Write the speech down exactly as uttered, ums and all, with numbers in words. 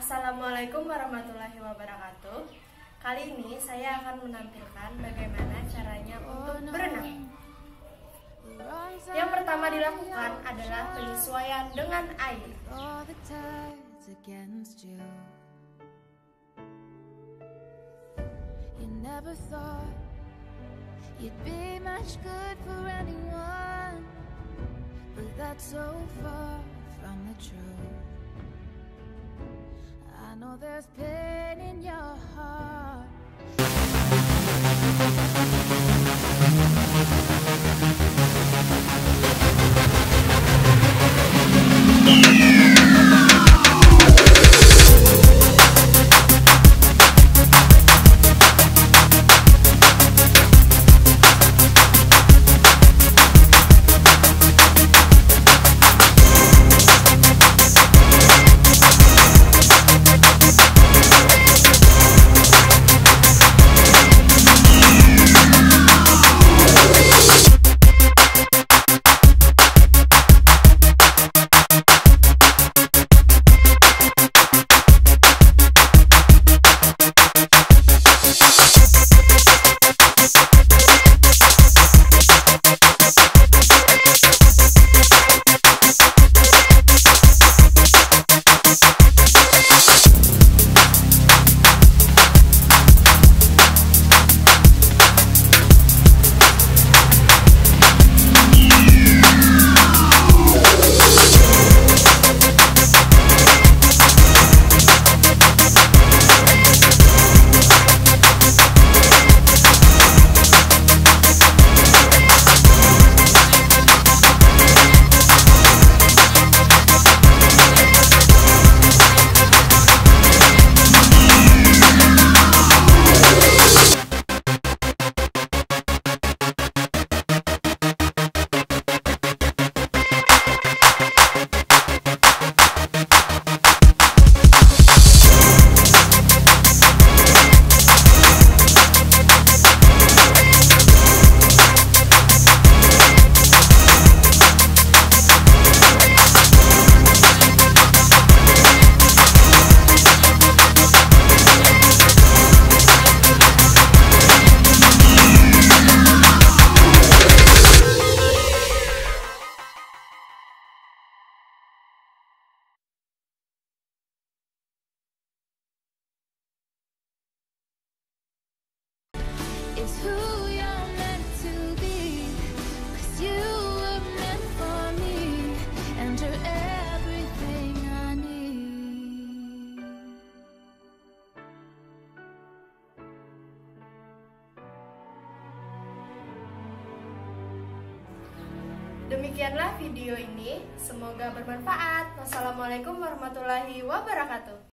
Assalamualaikum warahmatullahi wabarakatuh. Kali ini saya akan menampilkan bagaimana caranya untuk berenang. Yang pertama dilakukan adalah penyesuaian dengan air. I know there's pain in your heart. It's who you're meant to be, 'cause you were meant for me, and you're everything I need. Demikianlah video ini, semoga bermanfaat. Wassalamualaikum warahmatullahi wabarakatuh.